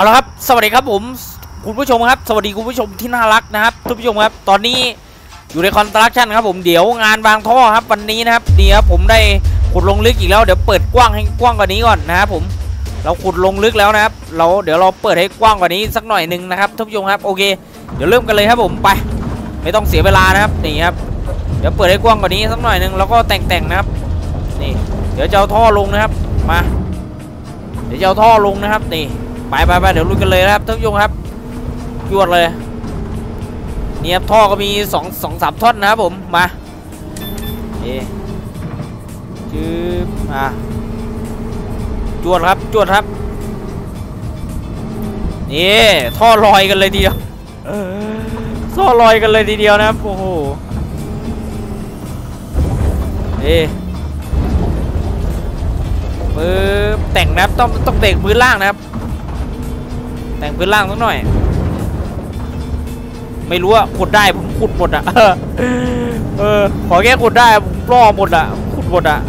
เอาละครับสวัสดีครับผมคุณผู้ชมครับสวัสดีคุณผู้ชมที่น่ารักนะครับทุกผู้ชมครับตอนนี้อยู่ในคอนสตรักชั่นครับผมเดี๋ยวงานวางท่อครับวันนี้นะครับเดี๋ยวผมได้ขุดลงลึกอีกแล้วเดี๋ยวเปิดกว้างให้กว้างกว่านี้ก่อนนะครับผมเราขุดลงลึกแล้วนะครับเดี๋ยวเราเปิดให้กว้างกว่านี้สักหน่อยหนึ่งนะครับทุกผู้ชมครับโอเคเดี๋ยวเริ่มกันเลยครับผมไปไม่ต้องเสียเวลานะครับนี่ครับเดี๋ยวเปิดให้กว้างกว่านี้สักหน่อยหนึ่งแล้วก็แต่งนะครับนี่เดี๋ยวจะเอาท่อลงนะครับมาเดี๋ยวจะเอาท่อลงนะครับนี่ไปเดี๋ยวลุยกันเลยนะครับท่านผู้ชมครับยวดเลยเนี่ยท่อก็มี2-3ท่อนนะครับผมมาจืบจวดครับนี่ท่อลอยกันเลยทีเดียวท่อลอยกันเลยทีเดียวนะครับโอ้โหแต่งนะครับต้องแต่งพื้นล่างนะครับแต่งพื้นล่างสักหน่อยไม่รู้อะขุดได้ผมขุดหมดอะขอแค่ขุดได้ผมปล่อหมดอะขุดหมดอะ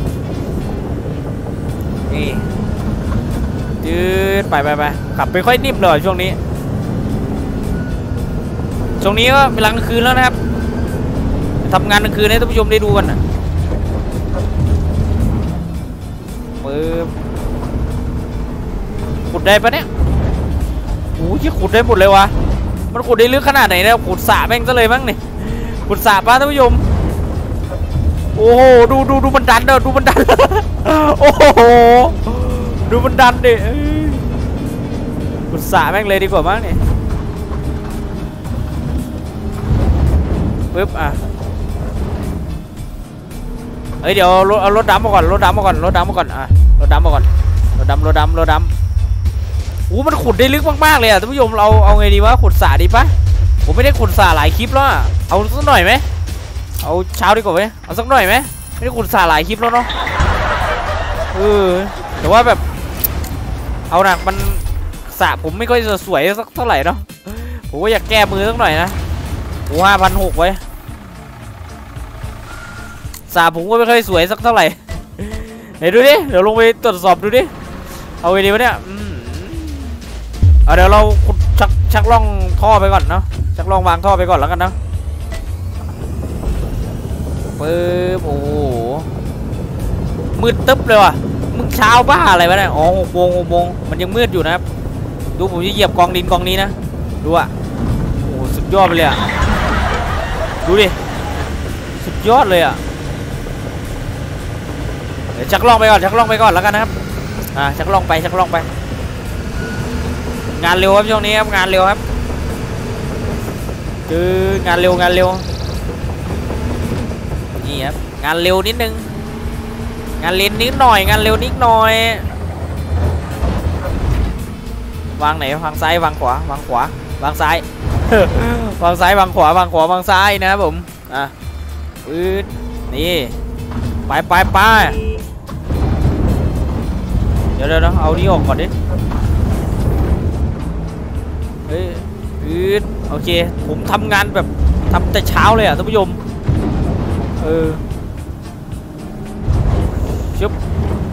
นี่ยืดไปขับไปค่อยนิ่มเลยช่วงนี้ก็เวลากลางคืนแล้วนะครับทำงานกลางคืนให้ท่านผู้ชมได้ดูกันนะขุดได้ปะเนี่ยโอ้ยขุดได้หมดเลยวะมันขุดได้ลึกขนาดไหนเนี่ยขุดสระแม่งซะเลยมั้งนี่ขุดสระป้าท่านผู้ชมโอ้โหดูมันดันเด้อดูมันดันโอ้โหดูมันดันดิขุดสระแม่งเลยดีกว่ามั้งนี่ปึ๊บเฮ้ยเดี๋ยวเอารถดำมาก่อนอ่ะรถดำมาก่อนโอ้มันขุดได้ลึกมากๆเลยอ่ะท่านผู้ชมเราเอาไงดีวะขุดสระดีปะผมไม่ได้ขุดสระหลายคลิปแล้วเอาสักหน่อยไหมเอาเช้าดีกว่าไหมเอาสักหน่อยไหมไม่ได้ขุดสระหลายคลิปแล้วเนาะแต่ว่าแบบเอาหนักมันสระผมไม่ค่อยจะสวยสักเท่าไหร่เนาะผมก็อยากแก้มือสักหน่อยนะโอ้5,600ไว้สระผมก็ไม่ค่อยสวยสักเท่าไหร่ไหนดูดิเดี๋ยวลงไปตรวจสอบดูดิเอาไงดีวะเนี่ยเดี๋ยวเราชักล่องท่อไปก่อนเนาะชักล่องวางท่อไปก่อนแล้วกันนะปึ๊บโอ้โหมืดตึ๊บเลยว่ะมึงเช้าบ้าอะไรวะเนี่ยอ๋อ6 โมงมันยังมืดอยู่นะครับดูผมจะเหยียบกองดินกองนี้นะดูอ่ะโอ้สุดยอดไปเลยอ่ะดูดิสุดยอดเลยอ่ะเดี๋ยวชักล่องไปก่อนแล้วกันนะครับชักล่องไปงานเร็วครับช่วงนี้ครับงานเร็วครับคืองานเร็วนี่ครับงานเร็วนิดนึงงานเร็วนิดหน่อยวางไหนวางซ้ายวางขวาวางซ้ายวางซ้ายวางขวาวางซ้ายนะครับผมนี่ไปเดี๋ยวเอานี่ออกก่อนดิโอเคผมทำงานแบบทำแต่เช้าเลยอ่ะท่านผู้ชมชุบ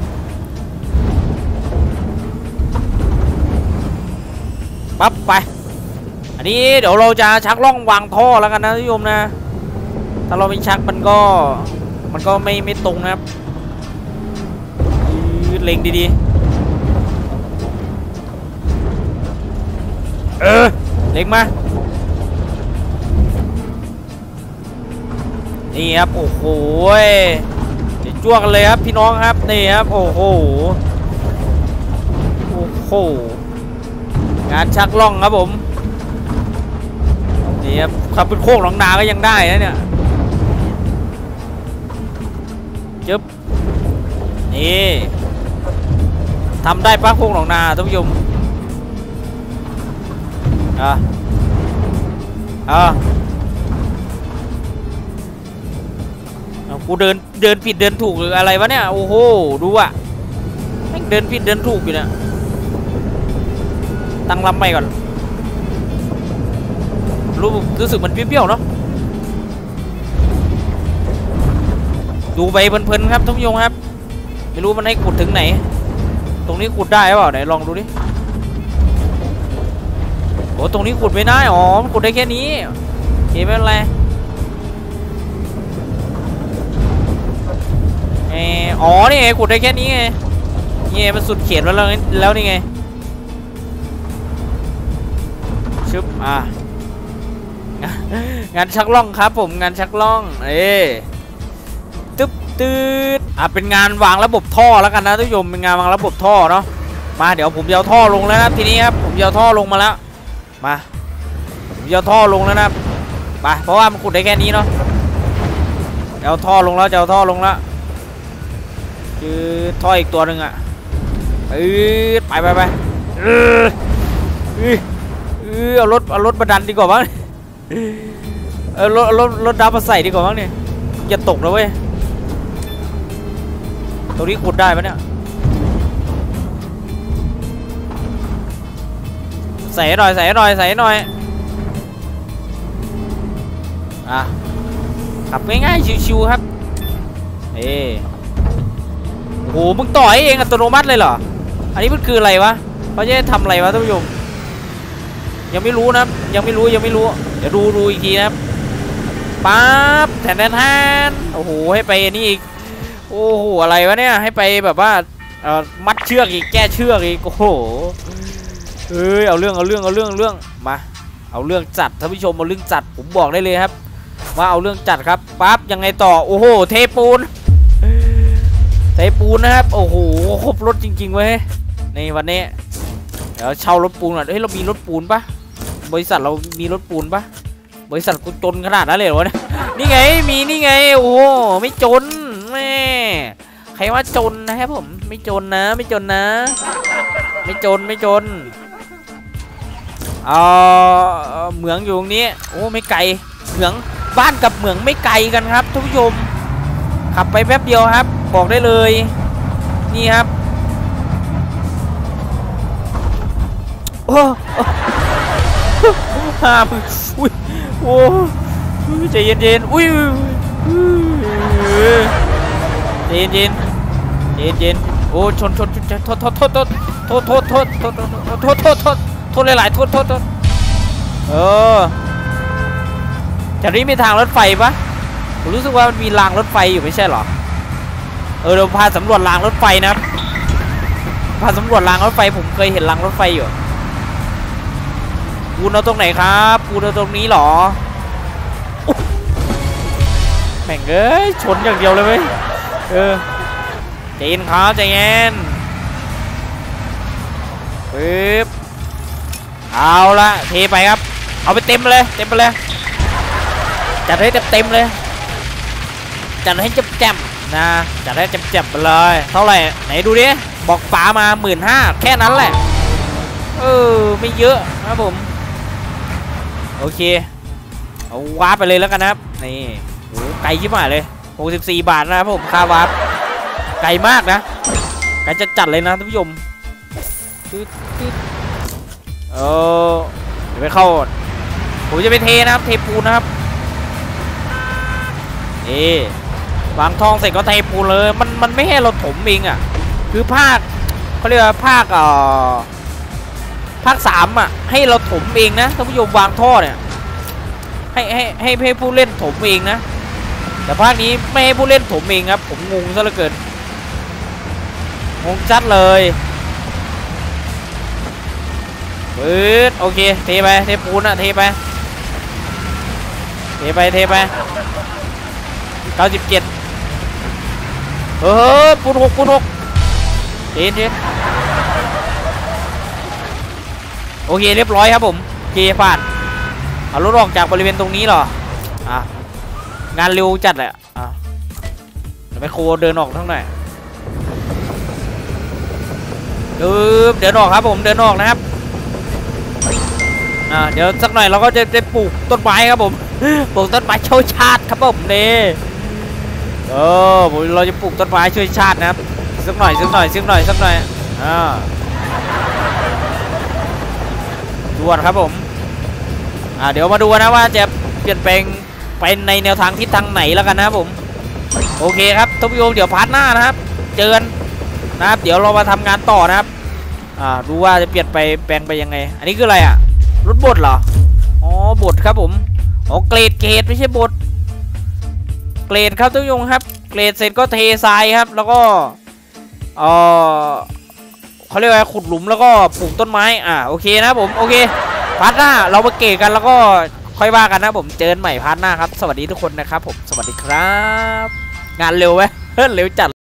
ปั๊บไปอันนี้เดี๋ยวเราจะชักล่องวางท่อแล้วกันนะท่านผู้ชมนะถ้าเราไม่ชักมันก็ไม่ตรงนะครับเล็งดีๆเล็งมานี่ครับโอ้โหจะจ้วงกันเลยครับพี่น้องครับนี่ครับโอ้โหงานชักล่องครับผมนี่ครับขับเป็นโค้งหนองนาก็ยังได้นะเนี่ยจึ๊บนี่ทำได้ปะโค้งหนองนาท่านผู้ชมกูเดินผิดเดินถูกหรืออะไรวะเนี่ยโอ้โหดูอ่ะแม่งเดินผิดเดินถูกอยู่เนี่ยตั้งลำใหม่ก่อนรู้สึกมันเปรี้ยวๆเนาะดูไปเพลินๆครับท่านผู้ชมครับไม่รู้มันให้ขุดถึงไหนตรงนี้ขุดได้หรือเปล่าไหนลองดูดิอ้ตรงนี้ขุดไม่ได้อ๋อขุดได้แค่นี้เห็นไหมอะไรอ๋อนี่ไงขุดได้แค่นี้ไงนี่มันสุดเขตแล้วนี่ไงชึบงานชักล่องครับผมงานชักล่องตึ๊บตืดเป็นงานวางระบบท่อแล้วกันนะทุกผู้ชมเป็นงานวางระบบท่อเนาะมาเดี๋ยวผมจะเอาท่อลงแล้วนะทีนี้ครับผมจะเอาท่อลงมาแล้วมาผมจะเอาท่อลงแล้วนะไปเพราะว่ามันขุดได้แค่นี้เนาะจะเอาท่อลงแล้วจะเอาท่อลงแล้วคือท่ออีกตัวหนึ่งอ่ะไปเอารถมาดันดีกว่ามั้งรถดับมาใส่ดีกว่ามั้งเนี่ยอย่าตกนะเว้ยตรงนี้ขุดได้ปะเนี่ยใส่หน่อยขับง่ายๆชิวๆครับโอ้โหมึงต่อยเองอัตโนมัติเลยเหรออันนี้มันคืออะไรวะเขาจะทำอะไรวะท่านผู้ชมยังไม่รู้นะยังไม่รู้เดี๋ยวดูอีกทีนะครับปั๊บแทนโอ้โหให้ไปนี่อีกโอ้โหอะไรวะเนี่ยให้ไปแบบว่ามัดเชือกอีกแก้เชือกอีกโอ้โหเอาเรื่องมาเอาเรื่องจัดท่านผู้ชมเอาเรื่องจัดผมบอกได้เลยครับว่าเอาเรื่องจัดครับปั๊บยังไงต่อโอ้โหเทปูนนะครับโอ้โหครบรถจริงๆเว้ยในวันนี้เดี๋ยวเช่ารถปูนหน่อยเรามีรถปูนปะบริษัทเรามีรถปูนปะบริษัทกูจนขนาดนั้นเลยเหรอเนี่ยนี่ไงมีนี่ไงโอ้ไม่จนแม่ใครว่าจนนะครับผมไม่จนนะไม่จนเหมืองอยู่ตรงนี้โอ้ไม่ไกลเหมืองบ้านกับเหมืองไม่ไกลกันครับทุกผู้ชมขับไปแป๊บเดียวครับบอกได้เลยนี่ครับโอ้อุ้ยโอ้ใจเย็นอุ้ยใจเย็นโอ้ชนโทษหลายๆโทษจากนี้มีทางรถไฟปะผมรู้สึกว่ามันมีรางรถไฟอยู่ไม่ใช่หรอเราพาสำรวจรางรถไฟนะผมเคยเห็นรางรถไฟอยู่ปูนเอาตรงไหนครับปูนเอาตรงนี้หรอแม่งชนอย่างเดียวเลยเว้ยใจเย็นครับใจเย็นปึ๊บเอาละเทไปครับเอาไปเต็มเลยจัดให้เต็มเลยจัดให้แจ่มนะจัดให้แจ่มไปเลยเท่าไหร่ไหนดูดิบอกฝามา 15,000แค่นั้นแหละไม่เยอะครับผมโอเคเอาวาร์ปไปเลยแล้วกันนะครับนี่โอ้ไกลชิบหายเลย64 บาทนะครับผมค่าวาร์ปไกลมากนะไกลจะจัดเลยนะท่านผู้ชมเดี๋ยวไปเข้าผมจะไปเทนะครับเทปูนนะครับวางทองเสร็จก็เทปูนเลยมันไม่ให้เราถมเองอ่ะคือภาคเขาเรียกว่าภาค3อ่ะให้เราถมเองนะท่านผู้ชมวางท่อเนี่ยให้ผู้เล่นถมเองนะแต่ภาคนี้ไม่ให้ผู้เล่นถมเองครับผมงงซะเหลือเกินงงจัดเลยโอเคเทไปเทปูนอะเทไป97ปูน6เทโอเคเรียบร้อยครับผมเกผ่านเอารถออกจากบริเวณตรงนี้หรองานเร็วจัดเลยไปโคเดินออกทั้งหน่อยเดินออกครับผมเดินออกนะครับเดี๋ยวสักหน่อยเราก็จะได้ปลูกต้นไม้ครับผมปลูกต้นไม้ช่วยชาติครับผมนี่เราจะปลูกต้นไม้ช่วยชาตินะครับสักหน่อยด่วนครับผมเดี๋ยวมาดูนะว่าจะเปลี่ยนแปลงไปในแนวทางทิศทางไหนแล้วกันนะครับผมโอเคครับทุกผู้ชมเดี๋ยวพาร์ทหน้านะครับเจอกันนะครับเดี๋ยวเรามาทำงานต่อนะครับดูว่าจะเปลี่ยนไปแปลงไปยังไงอันนี้คืออะไรรรถบดเหรออ๋อบดครับผมอ๋อเกรดไม่ใช่บดเกรดครับท่านผู้ชมครับเกรดเสร็จก็เททรายครับแล้วก็เขาเรียกว่าขุดหลุมแล้วก็ปลูกต้นไม้โอเคนะผมโอเคพาร์ทหน้าเรามาเกรดกันแล้วก็ค่อยว่ากันนะผมเจอกันใหม่พาร์ทหน้าครับสวัสดีทุกคนนะครับผมสวัสดีครับงานเร็วไหมเร็วจัด